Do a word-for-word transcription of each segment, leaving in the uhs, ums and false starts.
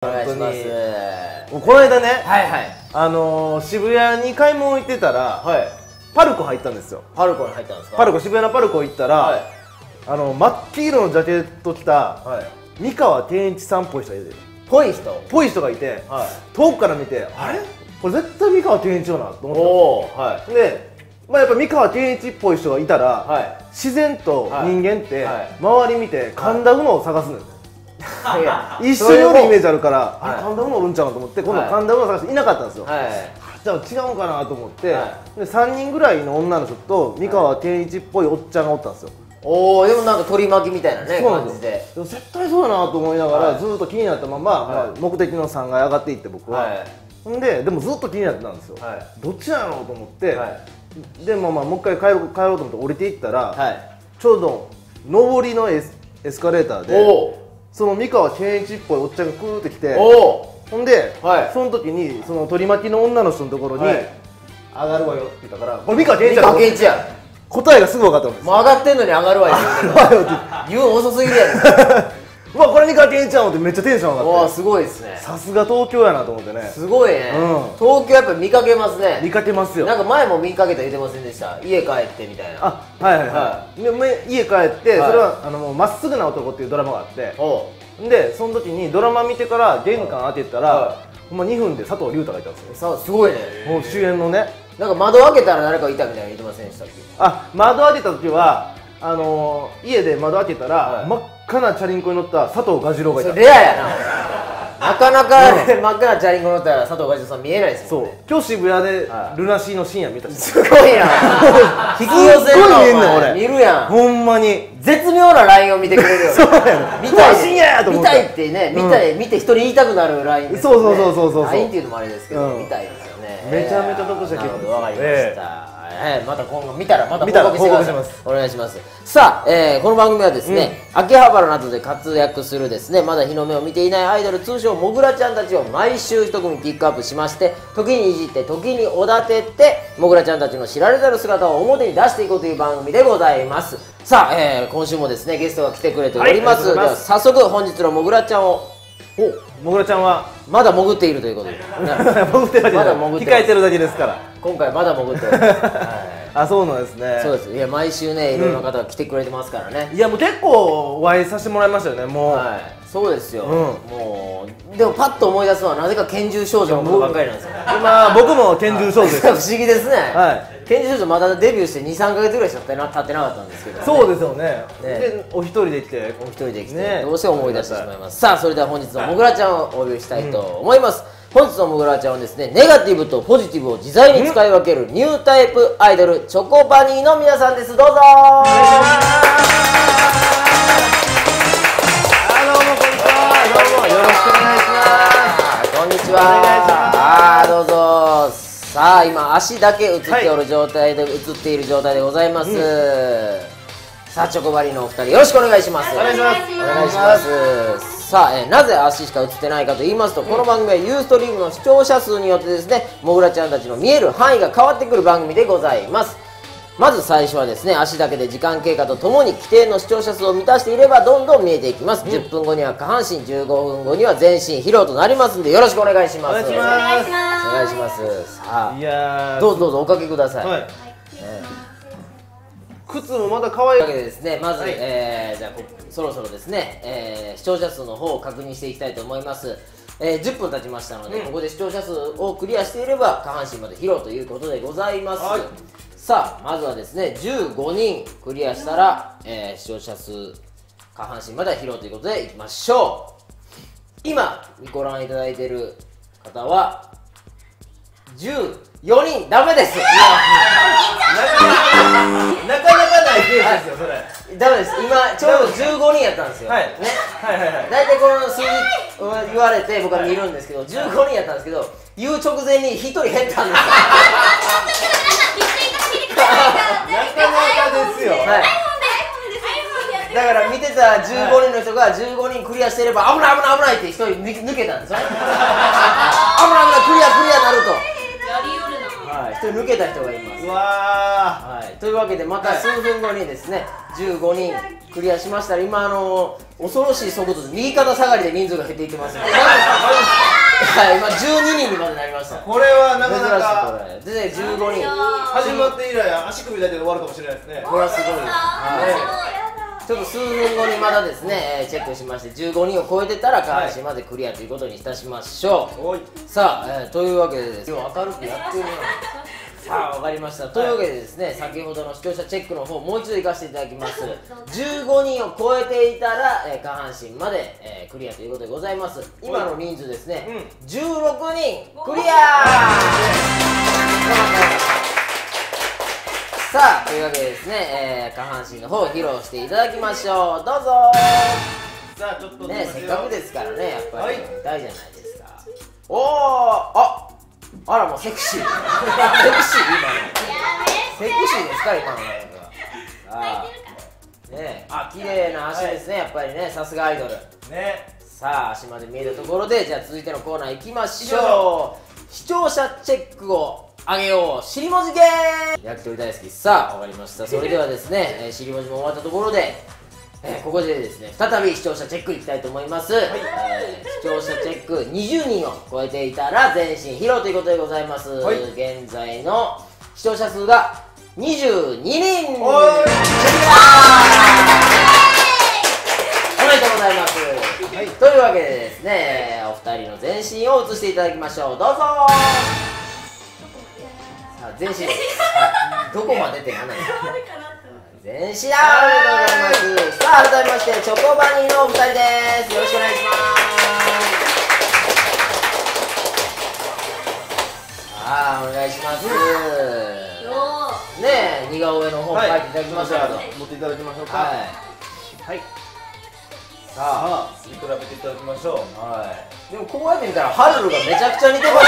お願いします。 もうこの間ね、 はいはい。 あのー、渋谷に買い物行ってたら、 はい。 パルコ入ったんですよ。 パルコに入ったんですか？ パルコ、渋谷のパルコ行ったら、 はい、 あの真っ黄色のジャケット着た、はい、三河健一さんっぽい人がいてる。ぽい人ぽい人がいて、はい、遠くから見て、あれこれ絶対三河健一よなと思ったんですよ。はい、で、まあ、やっぱ三河健一っぽい人がいたら、はい、自然と人間って、はい、周り見て神田うのを探すんですよ。はい、一緒におるイメージあるから、はい、あれ神田うのおるんちゃうかと思って、今度神田うの探していなかったんですよ。はい、じゃあ違うかなと思って、はい、でさんにんぐらいの女の人と三河健一っぽいおっちゃんがおったんですよ。 おお、でもなんか取り巻きみたいなね感じで、 でも絶対そうやなと思いながら、はい、ずっと気になったまま、はい、まあ、目的のさんがい上がっていって僕は、はい、ほんででもずっと気になってたんですよ、はい、どっちなのと思って、はい、でもまあもう一回帰ろう帰ろうと思って降りていったら、はい、ちょうど上りのエス、エスカレーターでその三河健一っぽいおっちゃんがクーってきて、ほんで、はい、その時にその取り巻きの女の人のところに、はい、上がるわよって言ったから、これ三河健一やろ。三河健一や。答えがすぐ分かったんです。 もう上がってんのに上がるわよ言うの遅すぎるやん。 うわ、これ三河健一やんってめっちゃテンション上がって、 わあすごいですね。さすが東京やなと思ってね。すごいね、うん、東京やっぱり見かけますね。 見かけますよ。 なんか前も見かけた言ってませんでした？家帰ってみたいな。 あ、はいはいはい、はい、家帰って、はい、それはあのもうまっすぐな男っていうドラマがあって、でその時にドラマ見てから玄関当てたら、はい、ほんまにふんで佐藤隆太がいたんですよ。 すごいね。 もう主演のね。 なんか窓開けたら誰かいたみたいな言ってませんでしたっけ？ あ、窓開けた時はあのー、家で窓開けたら、はい、真っ赤なチャリンコに乗った佐藤蛾次郎がいた。 レアやな。なかなか、ね、真っ赤なチャリンコ乗ったら佐藤蛾次郎さん見えないですよね。そう、今日渋谷でルナシーの深夜見たし、 すごいな。引き寄せるのお前見るやん。 ほんまに絶妙なラインを見てくれるよ。そうやね。見たい深夜やと思って。 見たいってね、見たい見て人に言いたくなるラインですよね。 そうそうそうそうそう。 ラインっていうのもあれですけど、見たいですよね。 めちゃめちゃ得したけど。わかりました。また今後見たらまた報告してください。お願いします。さあ、えー、この番組はですね、うん、秋葉原などで活躍するですね、まだ日の目を見ていないアイドル、通称もぐらちゃんたちを毎週一組ピックアップしまして、時にいじって時におだてて、もぐらちゃんたちの知られざる姿を表に出していこうという番組でございます。さあ、えー、今週もですねゲストが来てくれております。はい、では早速本日のもぐらちゃんを。 お、もぐらちゃんはまだ潜っているということで潜ってるだけ、まだ潜って控えてるだけですから、 今回まだ潜っております。 あ、そうなんですね。 そうです。いや、毎週ね、いろいろな方が来てくれてますからね。 いや、もう結構お会いさせてもらいましたよね、もう。 はい、そうですよ。もうでもパッと思い出すのはなぜか拳銃少女のことばっかりなんですよ。 今僕も拳銃少女です。 不思議ですね。はい。拳銃少女まだデビューしてに、さんかげつぐらいしか経ってなかったんですけど。 そうですよね。で、お一人で来て、 お一人で来て、どうしても思い出してしまいます。さあ、それでは本日のもぐらちゃんをお呼びしたいと思います。本日のもぐらちゃんはですね、ネガティブとポジティブを自在に使い分けるニュータイプアイドル、チョコバニーの皆さんです。どうぞー。 あ、どうもこんにちは。どうもよろしくお願いします。 こんにちは。お願いします。あー、どうぞ。さあ、今足だけ映っておる状態で、はい、映っている状態でございます。うん、さあ、チョコバニーのお二人よろしくお願いします。 お願いします。 お願いします。さあ、えー、なぜ足しか映ってないかと言いますと、この番組はユーストリームの視聴者数によってですね、もぐらちゃんたちの見える範囲が変わってくる番組でございます。まず最初はですね、足だけで時間経過とともに規定の視聴者数を満たしていればどんどん見えていきます。うん、じゅっぷんごには下半身、じゅうごふんごには全身披露となりますんで、よろしくお願いします。 お願いします。 お願いします。さあ、 いやどうぞどうぞおかけください。はい、ね、 靴もまだ可愛いわけでですね、まず、はい、えー、じゃあそろそろですね、えー、視聴者数の方を確認していきたいと思います。えー、じゅっぷん経ちましたので、うん、ここで視聴者数をクリアしていれば下半身まで披露ということでございます。はい、さあ、まずはですね、じゅうごにんクリアしたら、えー、視聴者数下半身まで披露ということでいきましょう。今ご覧いただいている方はじゅうよにん。ダメです。なかなかないケースですよ、それ。 ダメです。今ちょうどじゅうごにんやったんですよ。はいね。はいはいはい。大体この数字言われて僕は見るんですけど、じゅうごにんやったんですけど、言う直前にひとり減ったんですよ。 なかなかですよ。はい。 だから見てたじゅうごにんの人がじゅうごにんクリアしていれば危ない危ない危ないってひとり抜けたんですよね。危ない危ないクリアクリアなると。はい、ひとり抜けた人がいます。うわー、はい、というわけでまた数分後にですね、じゅうごにんクリアしましたら、今あの恐ろしい速度で右肩下がりで人数が減っていってますので、 はい今じゅうににんにまでなりました。 これはなかなか珍しい。これでじゅうごにん始まって以来足首だけで終わるかもしれないですね。 これはすごいです。ちょっと数分後にまだですねチェックしましてじゅうごにんを超えてたら下半身までクリアということにいたしましょう。はい、さあ、えー、というわけでですね明るくやってるな。さあ分かりました。というわけでですね、先ほどの視聴者チェックの方もう一度行かせていただきます。じゅうごにんを超えていたら、えー、下半身まで、えー、クリアということでございます。今の人数ですね、うん、じゅうろくにんクリア。さあというわけでですね、えー、下半身の方を披露していただきましょう。どうぞ。 さあちょっとねせっかくですからねやっぱり見たいじゃないですか。おおああらもうセクシーセクシー今のセクシーですか今のなんかあねあ綺麗な足ですね、はい、やっぱりねさすがアイドルね。さあ足まで見えたところでじゃあ続いてのコーナー行きましょう。視聴者チェックをあげよう尻文字ゲーム。焼き鳥大好き。さあわかりました。それではですね、えー、尻文字も終わったところでえー、ここでですね再び視聴者チェックいきたいと思います、はい。えー、視聴者チェックにじゅうにんを超えていたら全身披露ということでございます、はい。現在の視聴者数がにじゅうににん。おめでとうございます、はい。というわけでですねお二人の全身を映していただきましょう。どうぞ。さあ全身、はい、どこまでって何なんですか。全身だ。ありがとうございます。さあ改めましてチョコバニーのお二人です。よろしくお願いします。さあお願いします。ねえ似顔絵の方書いていただきましょう。 持っていただきましょうか。 はい。さあ見比べていただきましょう。はい。 でもこうやって見たらハルルがめちゃくちゃ似てますよ。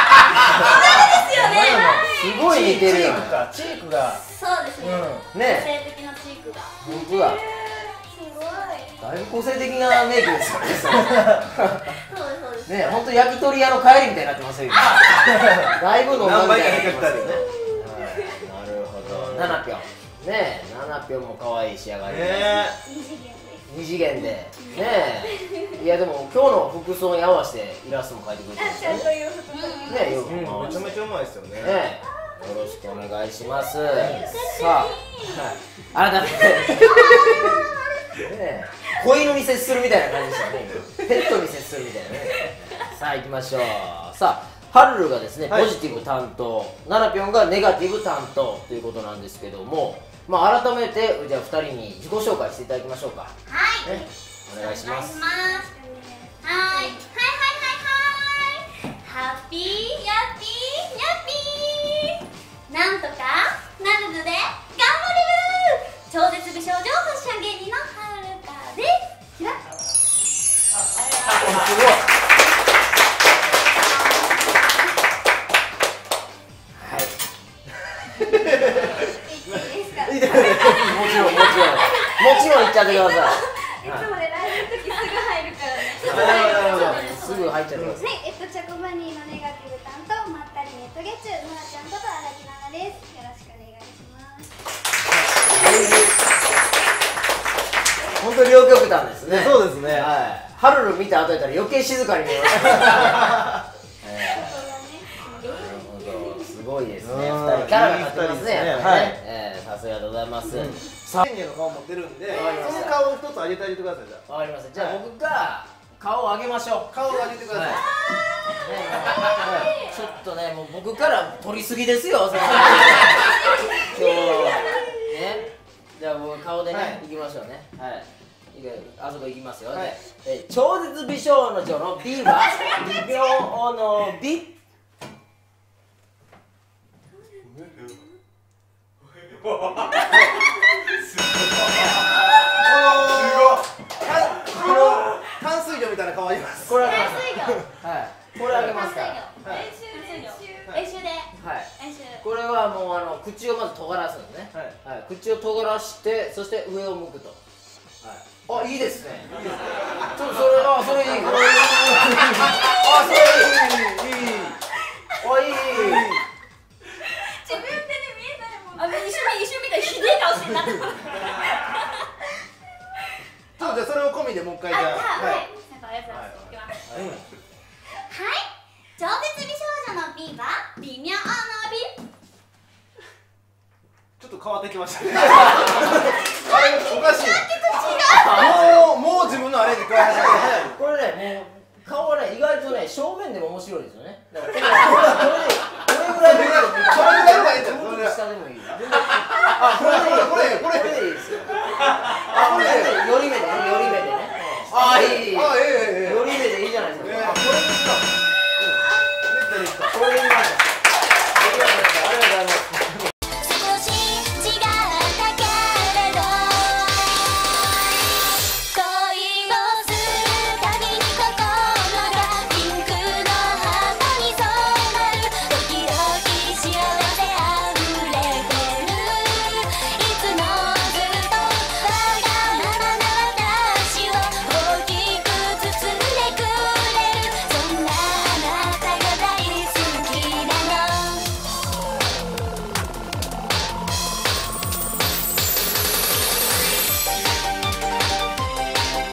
すごい似てるよ。 チークが。 そうですね。 ね。 個性的なチークが。 本当だ。 すごい。 だいぶ個性的なメイクですよね。 そうです。 ね、本当焼き鳥屋の帰りみたいになってますよ。だいぶ飲んだみたいになってますよね。なるほど。ななぴょん。ね、ななぴょんも可愛い仕上がりで。二次元で。ね。いやでも今日の服装に合わせてイラストも描いてくれてるんですよね。ね、よくめちゃめちゃうまいですよね。 ね。よろしくお願いします。さあ、改めて子犬に接するみたいな感じでしたね。ペットに接するみたいなね。さあ行きましょう。さあハルルがですねポジティブ担当、ナナピョンがネガティブ担当ということなんですけども、まあ改めてじゃあふたりに自己紹介していただきましょうか。 はい、ね、 お願いします。 はいはいはいはいはい。ハッピーヤッピーヤッピー。なんとかなるので頑張る。超絶美少女ファッション芸人のはるかです。キラッ。 すごい。はい。いいですか。もちろんもちろんもちろん言っちゃってください。 いつもねライブの時すぐ入るからね。 すぐ入っちゃってください。 はい、えっとチョコバニーのネガティブ担当まったりネット月中ノラちゃんこと荒木奈々です。よろしくお願いします。 本当に両極端ですね。 そうですね。 はい。ハルル見た後やったら余計静かに見えました。なるほど、すごいですね。二人キャラが立ってますね。はい。さすがでございます。 さんにんの顔持ってるんで、その顔を一つ上げてあげてください。じゃあ。 わかりました。じゃあ僕が顔を上げましょう。 顔を上げてください。 ちょっとね、もう僕から取りすぎですよ。今日ね。じゃあ僕顔でね、いきましょうね。はい。あそこ行きますよ。超絶美少女の美は美妙の美。 淡水魚みたいな顔あります。 これあげます。はい。これあげますから。 練習で。はい。 これはもうあの口をまず尖らすのね。はい。口を尖らしてそして上を向くと。はい。あ、いいですね。ちょっとそれあそれいい。あ、それいいいい。あ、いい。 自分で見えないもん。あ、一瞬一瞬見たらひでえ顔してんな。 ちょっとじゃあそれを込みでもう一回じゃあ。 はい。なんかありがとうございます。いきます。はい。 変わってきましたね。あれおかしい。もうもう自分のアレンジ加え始めて。 これね、もう顔はね、意外とね、正面でも面白いですよね。だからこれこれぐらいでもいい。 それぐらいがいいんだよ。それ下でもいい。 あ、これこれこれこれでいいですよ。あ、これ寄り目でね、寄り目でね。あ、いいいい。 あ、ええええ。 寄り目